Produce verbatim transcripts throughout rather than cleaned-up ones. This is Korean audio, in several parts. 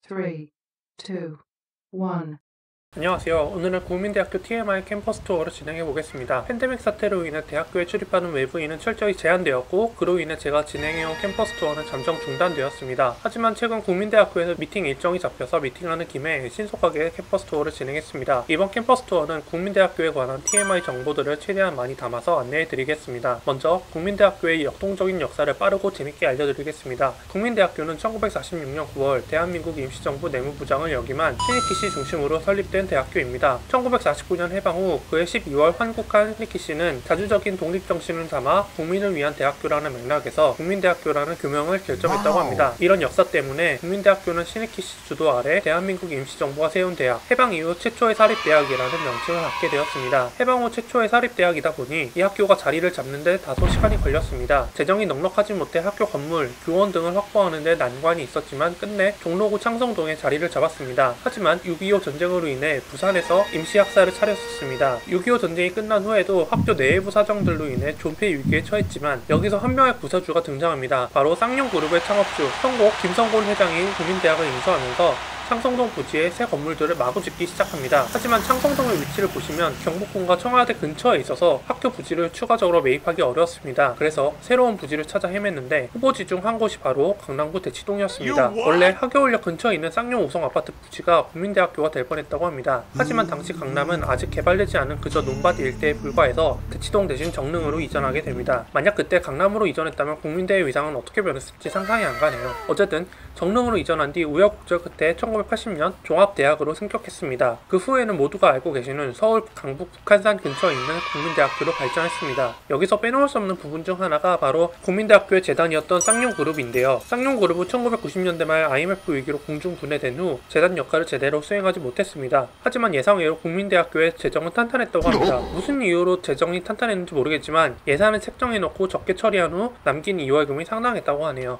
three, two, one. 안녕하세요. 오늘은 국민대학교 티엠아이 캠퍼스 투어를 진행해 보겠습니다. 팬데믹 사태로 인해 대학교에 출입하는 외부인은 철저히 제한되었고, 그로 인해 제가 진행해온 캠퍼스 투어는 잠정 중단되었습니다. 하지만 최근 국민대학교에서 미팅 일정이 잡혀서 미팅하는 김에 신속하게 캠퍼스 투어를 진행했습니다. 이번 캠퍼스 투어는 국민대학교에 관한 티엠아이 정보들을 최대한 많이 담아서 안내해 드리겠습니다. 먼저 국민대학교의 역동적인 역사를 빠르고 재밌게 알려드리겠습니다. 국민대학교는 천구백사십육 년 구월 대한민국 임시정부 내무부장을 역임한 신익희씨 중심으로 설립된 대학교입니다. 천구백사십구 년 해방 후 그해 십이월 환국한 신익희씨는 자주적인 독립정신을 담아 국민을 위한 대학교라는 맥락에서 국민대학교라는 교명을 결정했다고 합니다. 이런 역사 때문에 국민대학교는 신익희씨 주도 아래 대한민국 임시정부가 세운 대학, 해방 이후 최초의 사립대학이라는 명칭을 갖게 되었습니다. 해방 후 최초의 사립대학이다 보니 이 학교가 자리를 잡는 데 다소 시간이 걸렸습니다. 재정이 넉넉하지 못해 학교 건물, 교원 등을 확보하는 데 난관이 있었지만 끝내 종로구 창성동에 자리를 잡았습니다. 하지만 육이오 전쟁으로 인해 부산에서 임시학사를 차렸었습니다. 육이오 전쟁이 끝난 후에도 학교 내부 사정들로 인해 존폐 위기에 처했지만 여기서 한 명의 구사주가 등장합니다. 바로 쌍용그룹의 창업주 성곡 김성곤 회장이 국민대학을 인수하면서 창성동 부지에 새 건물들을 마구 짓기 시작합니다. 하지만 창성동의 위치를 보시면 경복궁과 청와대 근처에 있어서 학교 부지를 추가적으로 매입하기 어려웠습니다. 그래서 새로운 부지를 찾아 헤맸는데 후보지 중 한 곳이 바로 강남구 대치동이었습니다. 원래 하교울역 근처에 있는 쌍용 오성 아파트 부지가 국민대학교가 될 뻔했다고 합니다. 하지만 당시 강남은 아직 개발되지 않은 그저 논밭 일대에 불과해서 대치동 대신 정릉으로 이전하게 됩니다. 만약 그때 강남으로 이전했다면 국민대의 위상은 어떻게 변했을지 상상이 안 가네요. 어쨌든 정릉으로 이전한 뒤 우여곡절 끝에 천구백팔십 년 종합대학으로 승격했습니다. 그 후에는 모두가 알고 계시는 서울 강북 북한산 근처에 있는 국민대학교로 발전했습니다. 여기서 빼놓을 수 없는 부분 중 하나가 바로 국민대학교의 재단이었던 쌍용그룹인데요. 쌍용그룹은 천구백구십 년대 말 아이엠에프 위기로 공중 분해된 후 재단 역할을 제대로 수행하지 못했습니다. 하지만 예상외로 국민대학교의 재정은 탄탄했다고 합니다. 무슨 이유로 재정이 탄탄했는지 모르겠지만 예산을 책정해놓고 적게 처리한 후 남긴 이월금이 상당했다고 하네요.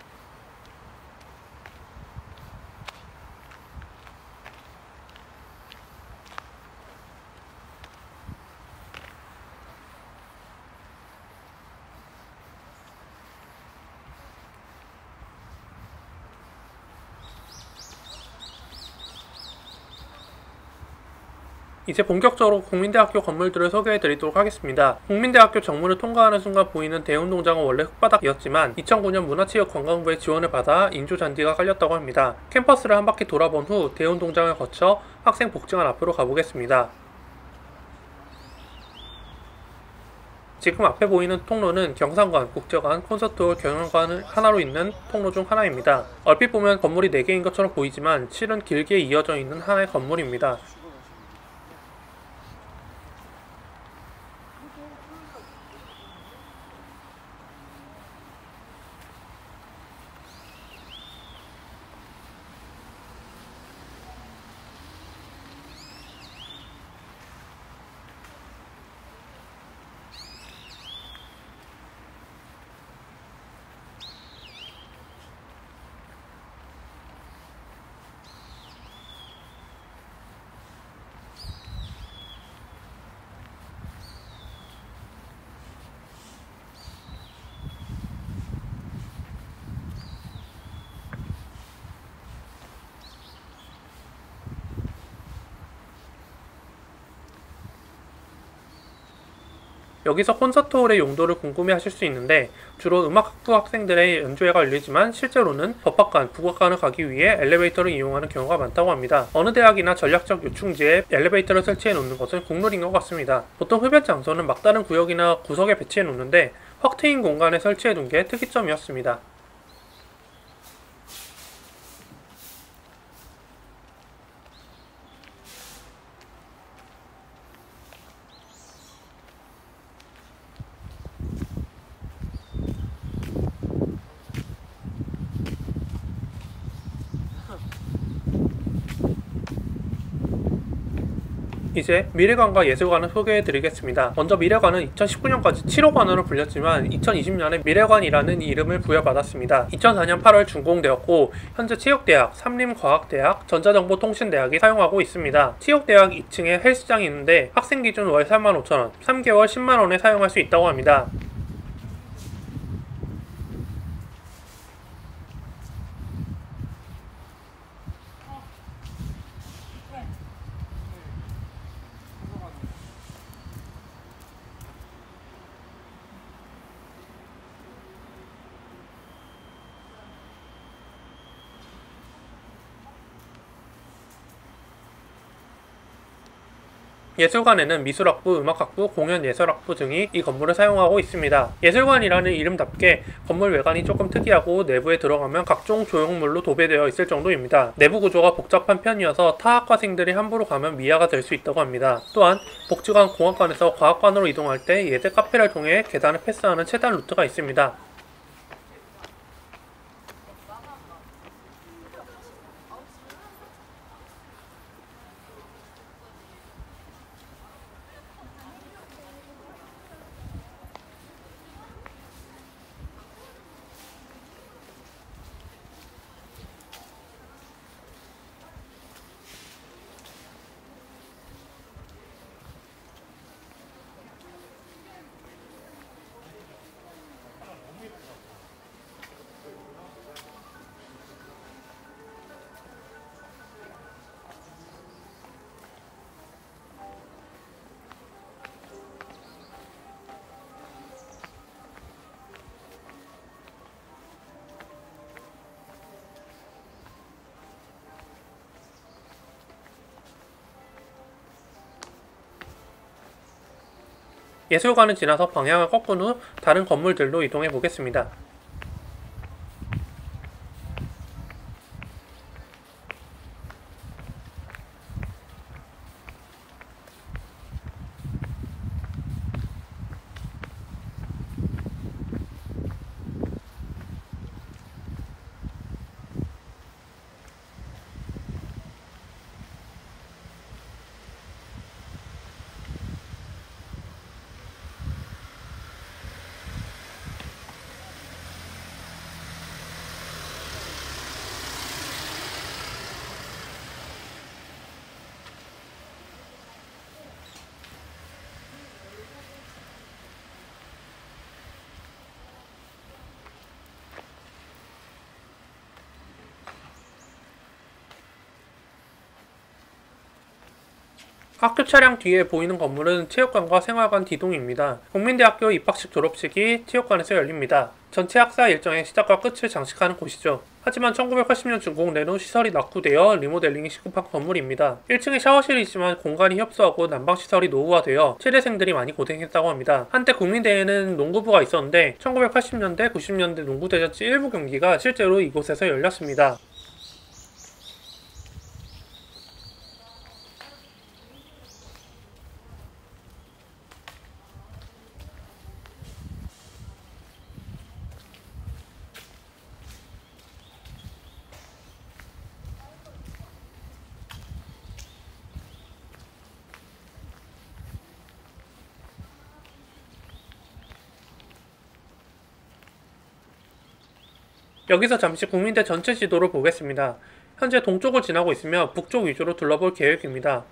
이제 본격적으로 국민대학교 건물들을 소개해드리도록 하겠습니다. 국민대학교 정문을 통과하는 순간 보이는 대운동장은 원래 흙바닥이었지만 이천구 년 문화체육관광부의 지원을 받아 인조잔디가 깔렸다고 합니다. 캠퍼스를 한 바퀴 돌아본 후 대운동장을 거쳐 학생 복층안 앞으로 가보겠습니다. 지금 앞에 보이는 통로는 경상관, 국제관, 콘서트홀, 경영관 하나로 있는 통로 중 하나입니다. 얼핏 보면 건물이 네 개인 것처럼 보이지만 실은 길게 이어져 있는 하나의 건물입니다. 여기서 콘서트홀의 용도를 궁금해하실 수 있는데 주로 음악학부 학생들의 연주회가 열리지만 실제로는 법학관, 국악관을 가기 위해 엘리베이터를 이용하는 경우가 많다고 합니다. 어느 대학이나 전략적 요충지에 엘리베이터를 설치해 놓는 것은 국룰인 것 같습니다. 보통 흡연 장소는 막다른 구역이나 구석에 배치해 놓는데 확 트인 공간에 설치해 둔 게 특이점이었습니다. 이제 미래관과 예술관을 소개해드리겠습니다. 먼저 미래관은 이천십구 년까지 칠호관으로 불렸지만 이천이십 년에 미래관이라는 이름을 부여받았습니다. 이천사 년 팔월 준공되었고 현재 체육대학, 삼림과학대학, 전자정보통신대학이 사용하고 있습니다. 체육대학 이 층에 헬스장이 있는데 학생 기준 월 삼만 오천 원, 삼 개월 십만 원에 사용할 수 있다고 합니다. 예술관에는 미술학부, 음악학부, 공연예술학부 등이 이 건물을 사용하고 있습니다. 예술관이라는 이름답게 건물 외관이 조금 특이하고 내부에 들어가면 각종 조형물로 도배되어 있을 정도입니다. 내부 구조가 복잡한 편이어서 타 학과생들이 함부로 가면 미아가 될 수 있다고 합니다. 또한 복지관 공학관에서 과학관으로 이동할 때 예대 카페를 통해 계단을 패스하는 최단 루트가 있습니다. 예술관을 지나서 방향을 꺾은 후 다른 건물들로 이동해 보겠습니다. 학교 차량 뒤에 보이는 건물은 체육관과 생활관 D동입니다. 국민대학교 입학식 졸업식이 체육관에서 열립니다. 전체 학사 일정의 시작과 끝을 장식하는 곳이죠. 하지만 천구백팔십 년 준공 내로 시설이 낙후되어 리모델링이 시급한 건물입니다. 일 층에 샤워실이 있지만 공간이 협소하고 난방시설이 노후화되어 체대생들이 많이 고생했다고 합니다. 한때 국민대에는 농구부가 있었는데 천구백팔십 년대, 구십 년대 농구대잔치 일부 경기가 실제로 이곳에서 열렸습니다. 여기서 잠시 국민대 전체 지도를 보겠습니다. 현재 동쪽을 지나고 있으며 북쪽 위주로 둘러볼 계획입니다.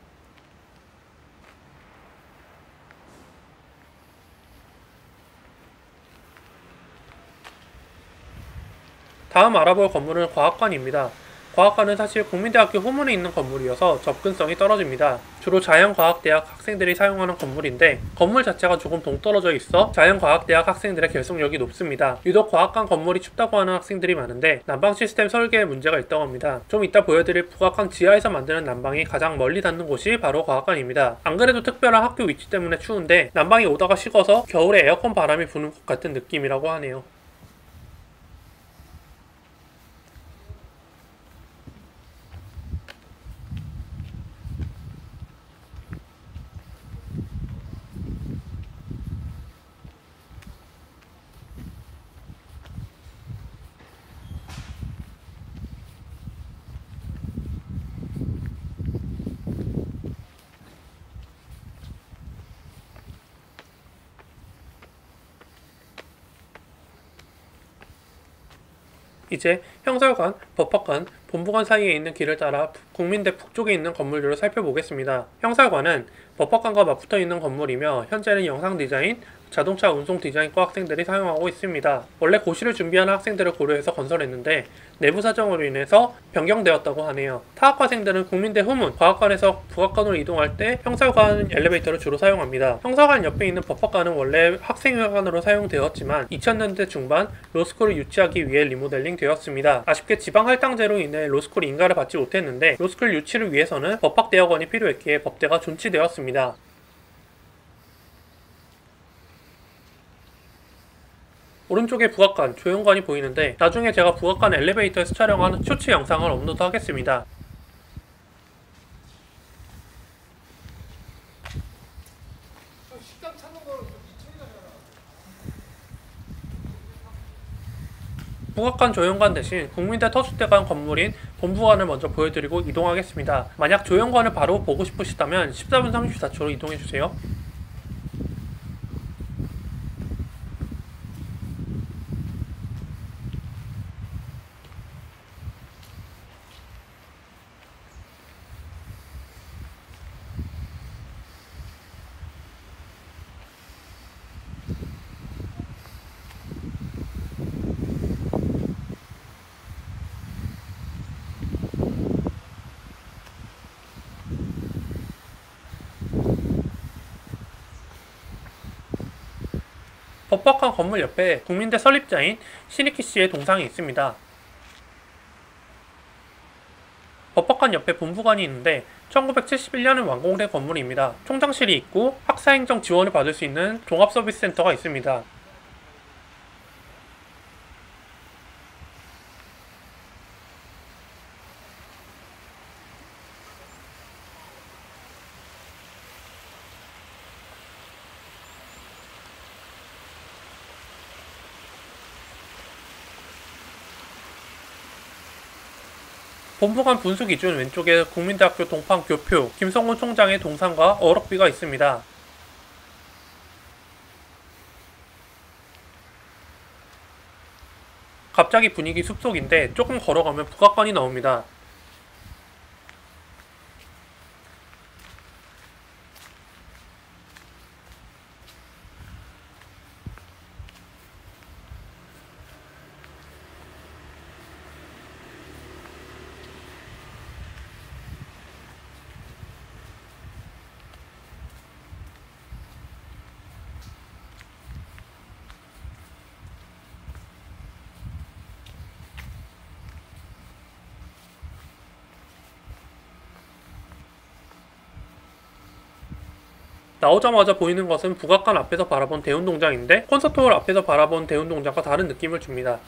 다음 알아볼 건물은 과학관입니다. 과학관은 사실 국민대학교 후문에 있는 건물이어서 접근성이 떨어집니다. 주로 자연과학대학 학생들이 사용하는 건물인데 건물 자체가 조금 동떨어져 있어 자연과학대학 학생들의 결속력이 높습니다. 유독 과학관 건물이 춥다고 하는 학생들이 많은데 난방 시스템 설계에 문제가 있다고 합니다. 좀 이따 보여드릴 북악관 지하에서 만드는 난방이 가장 멀리 닿는 곳이 바로 과학관입니다. 안 그래도 특별한 학교 위치 때문에 추운데 난방이 오다가 식어서 겨울에 에어컨 바람이 부는 것 같은 느낌이라고 하네요. 이제 형설관, 법학관, 본부관 사이에 있는 길을 따라 국민대 북쪽에 있는 건물들을 살펴보겠습니다. 형설관은 법학관과 맞붙어 있는 건물이며 현재는 영상 디자인, 자동차 운송 디자인과 학생들이 사용하고 있습니다. 원래 고시를 준비하는 학생들을 고려해서 건설했는데 내부 사정으로 인해서 변경되었다고 하네요. 타학과생들은 국민대 후문, 과학관에서 북학관으로 이동할 때 형설관 엘리베이터를 주로 사용합니다. 형설관 옆에 있는 법학관은 원래 학생회관으로 사용되었지만 이천 년대 중반 로스쿨을 유치하기 위해 리모델링 되었습니다. 있습니다. 아쉽게 지방 할당제로 인해 로스쿨 인가를 받지 못했는데 로스쿨 유치를 위해서는 법학대학원이 필요했기에 법대가 존치되었습니다. 오른쪽에 북악관, 조형관이 보이는데 나중에 제가 북악관 엘리베이터에서 촬영한 쇼츠 영상을 업로드 하겠습니다. 북악관 조형관 대신 국민대 터줏대감 건물인 본부관을 먼저 보여드리고 이동하겠습니다. 만약 조형관을 바로 보고 싶으시다면 십사 분 삼십사 초로 이동해주세요. 법학관 건물 옆에 국민대 설립자인 신익희 씨의 동상이 있습니다. 법학관 옆에 본부관이 있는데 천구백칠십일 년에 완공된 건물입니다. 총장실이 있고 학사행정 지원을 받을 수 있는 종합서비스센터가 있습니다. 본부관 분수 기준 왼쪽에 국민대학교 동판 교표 김성훈 총장의 동상과 어록비가 있습니다. 갑자기 분위기 숲속인데 조금 걸어가면 북악관이 나옵니다. 나오자마자 보이는 것은 북악관 앞에서 바라본 대운동장인데 콘서트홀 앞에서 바라본 대운동장과 다른 느낌을 줍니다.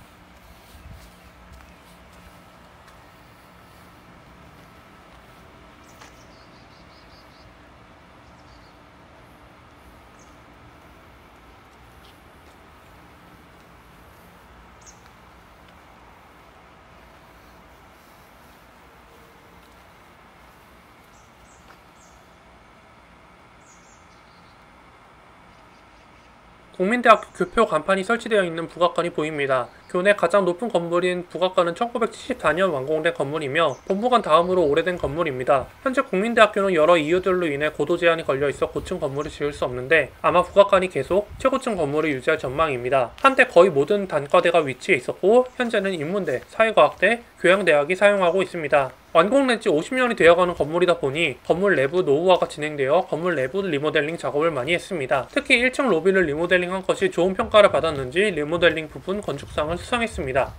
국민대학교 교표 간판이 설치되어 있는 북악관이 보입니다. 교내 가장 높은 건물인 북악관은 천구백칠십사 년 완공된 건물이며 본부관 다음으로 오래된 건물입니다. 현재 국민대학교는 여러 이유들로 인해 고도 제한이 걸려있어 고층 건물을 지을 수 없는데 아마 북악관이 계속 최고층 건물을 유지할 전망입니다. 한때 거의 모든 단과대가 위치해 있었고 현재는 인문대, 사회과학대, 교양대학이 사용하고 있습니다. 완공된 지 오십 년이 되어가는 건물이다 보니 건물 내부 노후화가 진행되어 건물 내부 리모델링 작업을 많이 했습니다. 특히 일 층 로비를 리모델링한 것이 좋은 평가를 받았는지 리모델링 부분 건축상을 수상했습니다.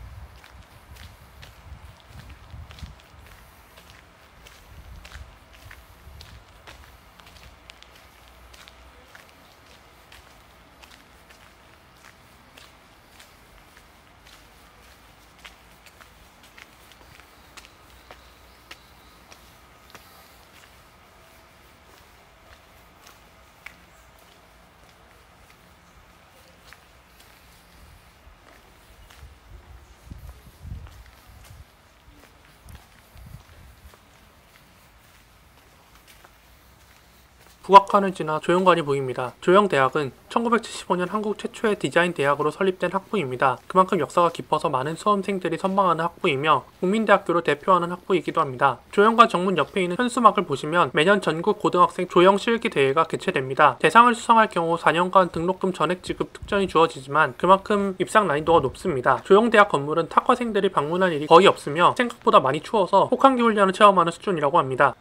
북악관을 지나 조형관이 보입니다. 조형대학은 천구백칠십오 년 한국 최초의 디자인 대학으로 설립된 학부입니다. 그만큼 역사가 깊어서 많은 수험생들이 선망하는 학부이며 국민대학교를 대표하는 학부이기도 합니다. 조형관 정문 옆에 있는 현수막을 보시면 매년 전국 고등학생 조형 실기 대회가 개최됩니다. 대상을 수상할 경우 사 년간 등록금 전액 지급 특전이 주어지지만 그만큼 입상 난이도가 높습니다. 조형대학 건물은 탁과생들이 방문할 일이 거의 없으며 생각보다 많이 추워서 혹한기 훈련을 체험하는 수준이라고 합니다.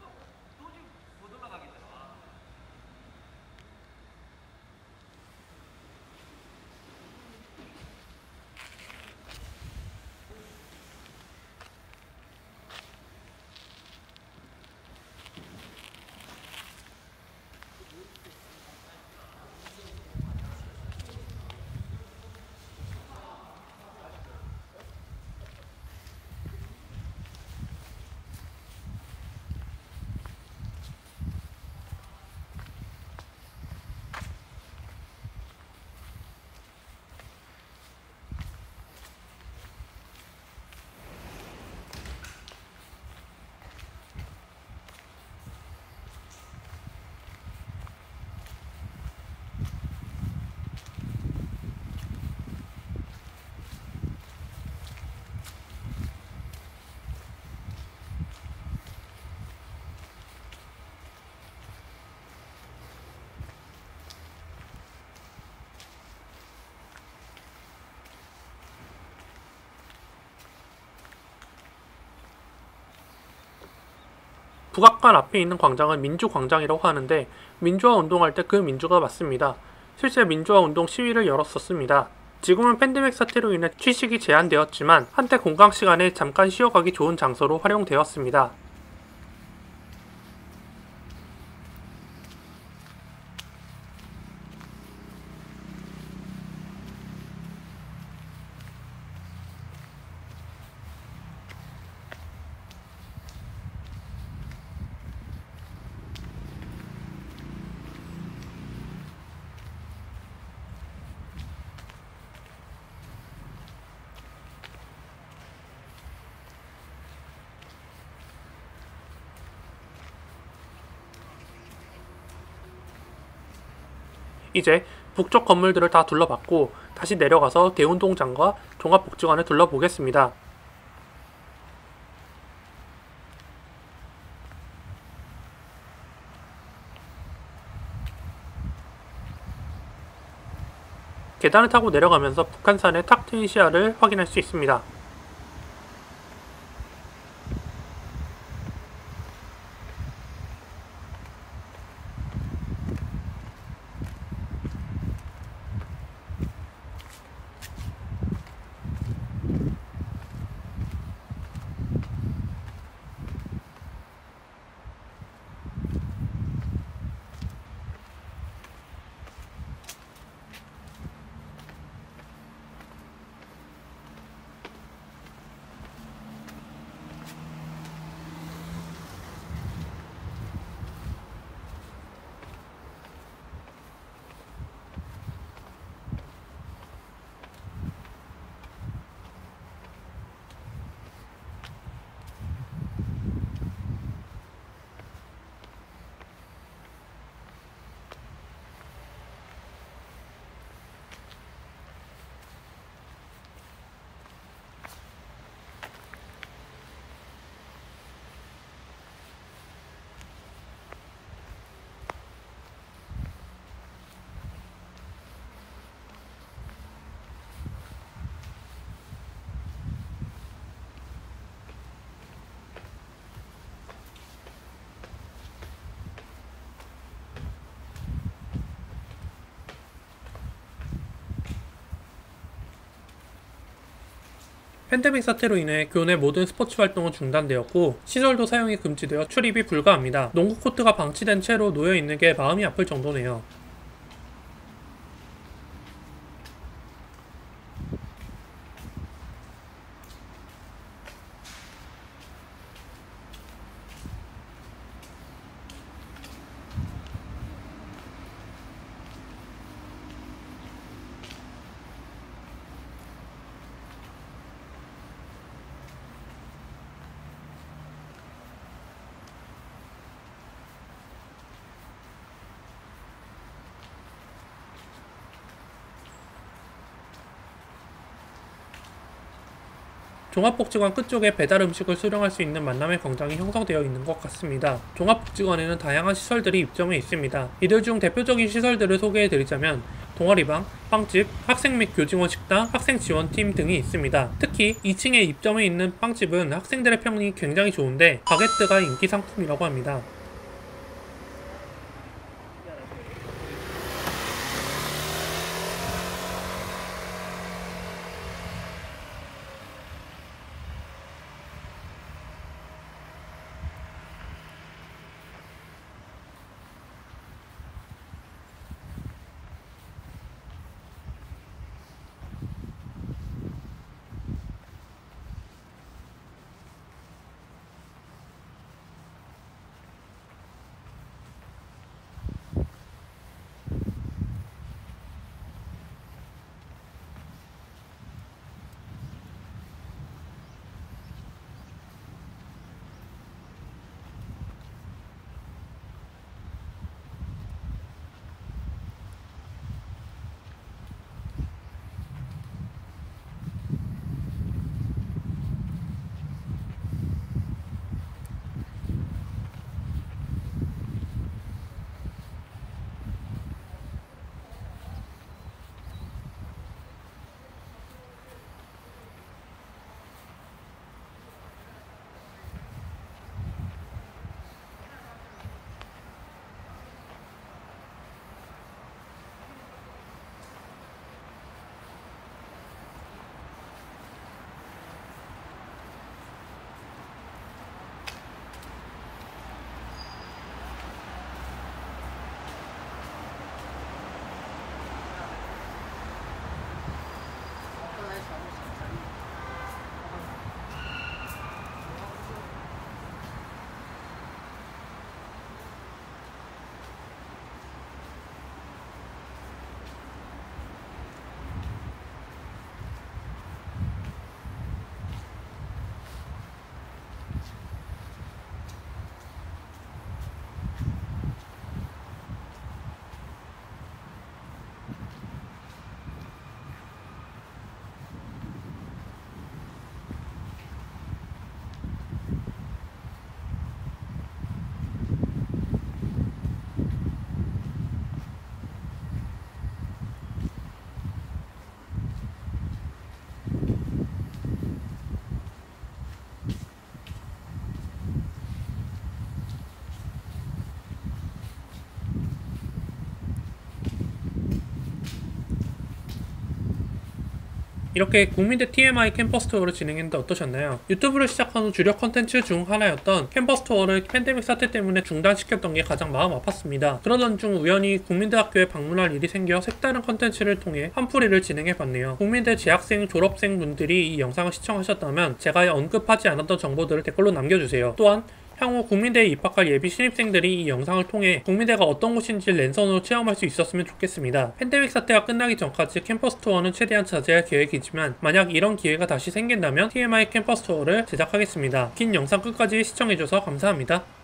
북악관 앞에 있는 광장은 민주광장이라고 하는데 민주화 운동할 때 그 민주가 맞습니다. 실제 민주화 운동 시위를 열었었습니다. 지금은 팬데믹 사태로 인해 취식이 제한되었지만 한때 공강 시간에 잠깐 쉬어가기 좋은 장소로 활용되었습니다. 이제 북쪽 건물들을 다 둘러봤고 다시 내려가서 대운동장과 종합복지관을 둘러보겠습니다. 계단을 타고 내려가면서 북한산의 탁 트인 시야를 확인할 수 있습니다. 팬데믹 사태로 인해 교내 모든 스포츠 활동은 중단되었고 시설도 사용이 금지되어 출입이 불가합니다. 농구 코트가 방치된 채로 놓여있는 게 마음이 아플 정도네요. 종합복지관 끝쪽에 배달 음식을 수령할 수 있는 만남의 광장이 형성되어 있는 것 같습니다. 종합복지관에는 다양한 시설들이 입점해 있습니다. 이들 중 대표적인 시설들을 소개해드리자면 동아리방, 빵집, 학생 및 교직원 식당, 학생 지원팀 등이 있습니다. 특히 이 층에 입점해 있는 빵집은 학생들의 평이 굉장히 좋은데 바게트가 인기 상품이라고 합니다. 이렇게 국민대 티엠아이 캠퍼스 투어를 진행했는데 어떠셨나요? 유튜브를 시작한 후 주력 컨텐츠 중 하나였던 캠퍼스 투어를 팬데믹 사태 때문에 중단시켰던 게 가장 마음 아팠습니다. 그러던 중 우연히 국민대학교에 방문할 일이 생겨 색다른 컨텐츠를 통해 한풀이를 진행해봤네요. 국민대 재학생, 졸업생 분들이 이 영상을 시청하셨다면 제가 언급하지 않았던 정보들을 댓글로 남겨주세요. 또한 향후 국민대에 입학할 예비 신입생들이 이 영상을 통해 국민대가 어떤 곳인지 랜선으로 체험할 수 있었으면 좋겠습니다. 팬데믹 사태가 끝나기 전까지 캠퍼스 투어는 최대한 자제할 계획이지만 만약 이런 기회가 다시 생긴다면 티엠아이 캠퍼스 투어를 제작하겠습니다. 긴 영상 끝까지 시청해줘서 감사합니다.